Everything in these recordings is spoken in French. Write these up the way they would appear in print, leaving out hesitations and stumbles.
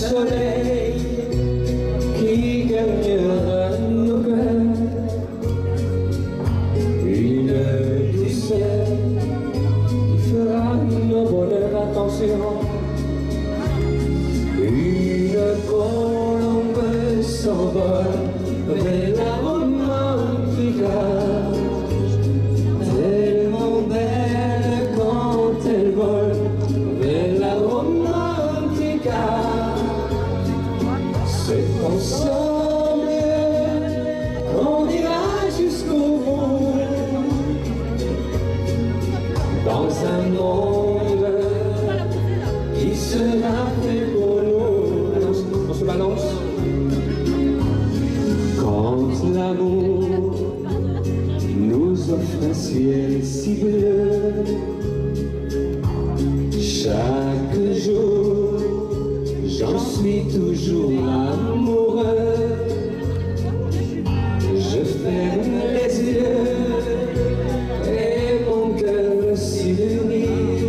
soleil qui gagnera nos cœurs, une douceur qui fera nos bonheurs. Attention, une colombe s'envole vers la romantica, tellement belle quand elle vole vers la romantica. C'est ensemble qu'on ira jusqu'au bout, dans un monde qui sera fait pour nous. On se balance. Quand l'amour nous offre un ciel si bleu, chaque jour j'en suis toujours amoureux. Je ferme les yeux et mon cœur s'illumine.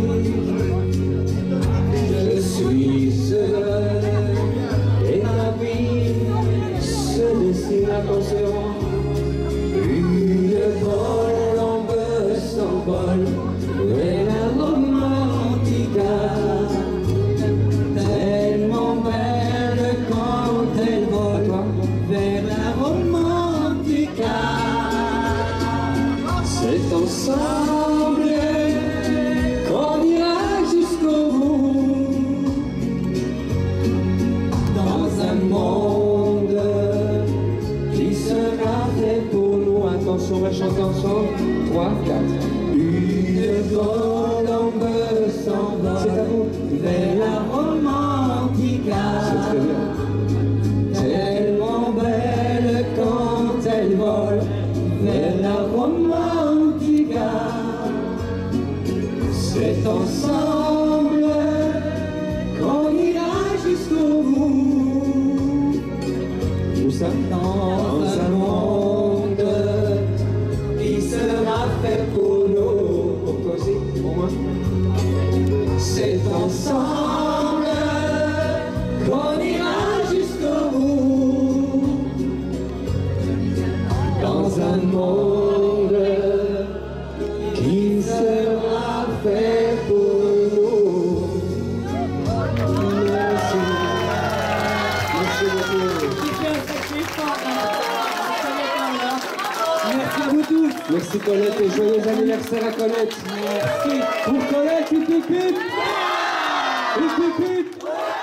Je suis heureux et ma vie se dessine. Attention, une colombe s'envole vers la romantica, tellement belle quand elle vole vers la romantica. C'est ensemble qu'on ira jusqu'au bout, dans un monde qui sera fait pour nous. Attention, on va chanter ensemble. 3, 4. Une colombe s'envole vers la romantica. C'est très bien. Tellement belle quand elle vole vers la romantica. C'est ensemble qu'on ira jusqu'au bout. Où ça? Dans un monde qui sera fait pour nous. Pour causer, pour moi. C'est ensemble qu'on ira jusqu'au bout, dans un monde qui sera fait pour nous. Merci. Merci beaucoup. Merci à vous tous. Merci Colette et joyeux anniversaire à Colette. Merci. Pour Colette, une pipite. Une pipite.